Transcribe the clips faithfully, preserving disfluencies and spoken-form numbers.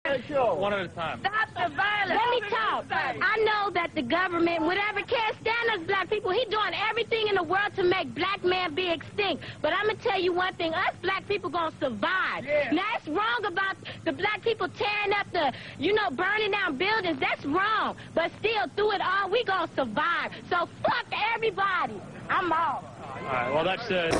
One at a time. Stop the violence. Let me talk. I know that the government, whatever, can't stand us black people. He's doing everything in the world to make black man be extinct. But I'm going to tell you one thing. Us black people going to survive. Yeah. Now, it's wrong about the black people tearing up the, you know, burning down buildings. That's wrong. But still, through it all, we going to survive. So fuck everybody. I'm off. All right, well, that's it.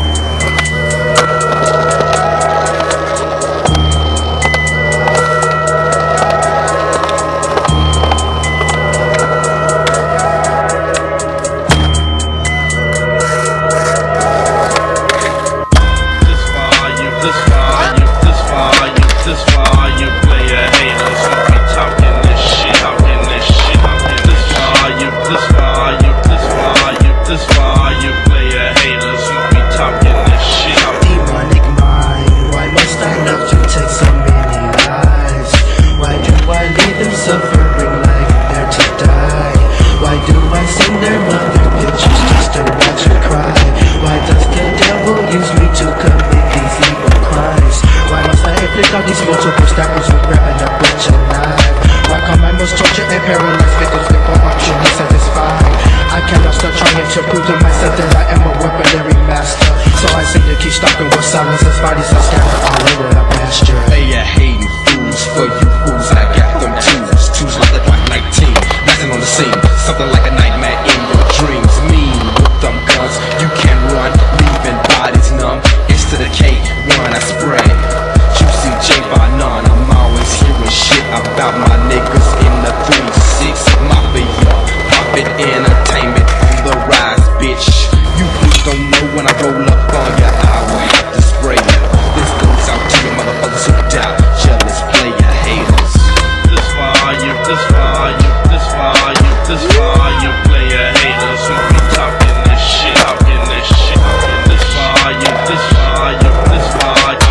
All these multiple stackers with grabbing a butcher knife. Why commandos torture and paralyze victims with for option satisfied? I cannot stop trying to prove to myself that I am a weaponry master. So I seem to keep stalking with silence as bodies are scattered all over the pasture. Hey, ya hating fools, for you fools, I got them twos. Twos look like nineteen, nothing on the scene. Something like a nightmare in your dreams. Mean with them guns, you can run, leaving bodies numb. It's to the K one I spray. J by none, I'm always hearing shit about my niggas in the three six Mafia. Puppet entertainment on the rise, bitch. You fools don't know when I roll up on ya, I will have to spray ya. This goes out to your motherfuckers who doubt, jealous player haters. This for all you, this for all you, this for all you, this for all you player haters who be talking this shit, talking this shit. This for all you, this for all you, this for all you.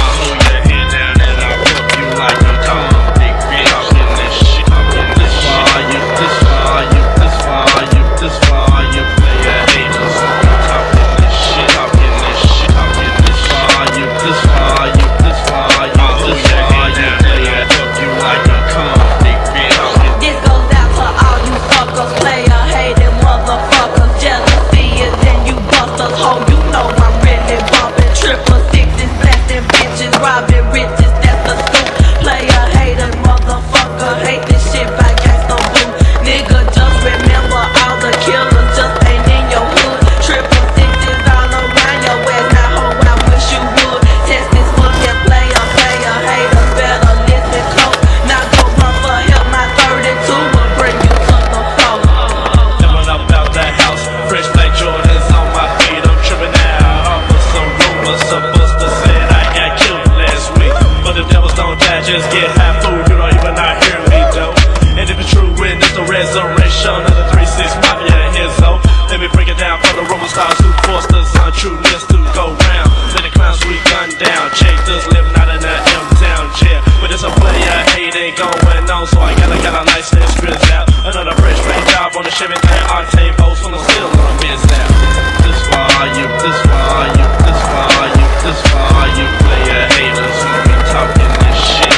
Just get high food, you don't even not hear me though. And if it's true, when it's the resurrection of the three six Mafia in his zone. Let me break it down for the Roman stars who forced us untrueness to go round. Let the clowns we gun down. Jake does live not in that M-town jail, but it's a player hate ain't going on, so I gotta got a nice little spills out. Another fresh straight job on the Chevy thing, octane post from the still on the biz now. This for all you, this for all you, this for all you, this for all you player haters who be talking this shit.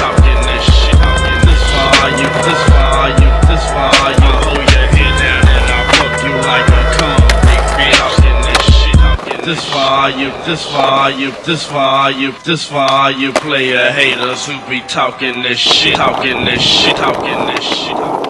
This for all you, this for all you. I'll hold your head down and I'll fuck you like a cum. Talking this shit, talking this for all you, this for all you, this for all you, this for all you player haters who be talking this shit, talking this shit, talking this shit.